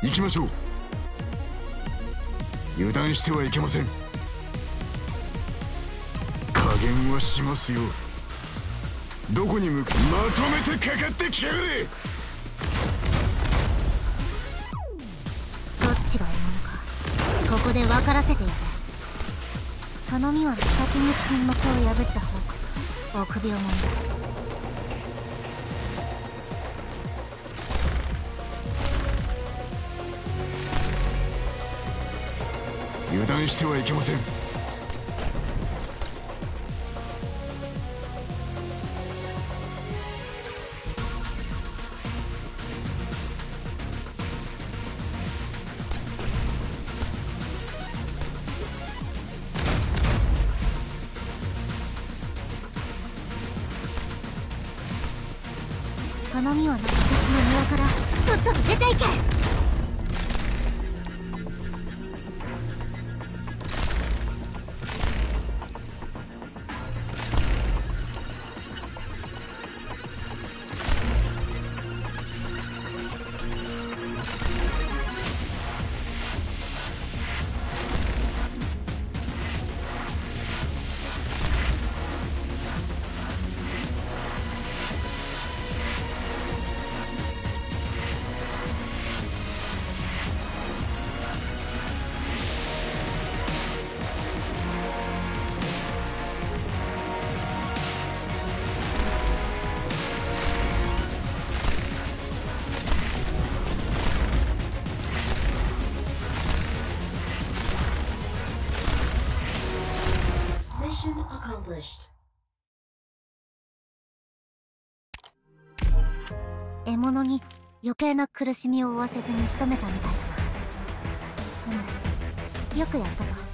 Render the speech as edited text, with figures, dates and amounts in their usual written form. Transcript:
行きましょう。油断してはいけません。加減はしますよ。どこに向かまとめてかかってきやがれ。 どっちが獲物かここで分からせてやる。頼みは先に沈黙を破った方こそ臆病者だ。 油断してはいけません。 頼みは私の庭からとっとと出ていけ。 Mission accomplished. 獲物に余計な苦しみを負わせずに仕留めたみたいだな。よくやったぞ。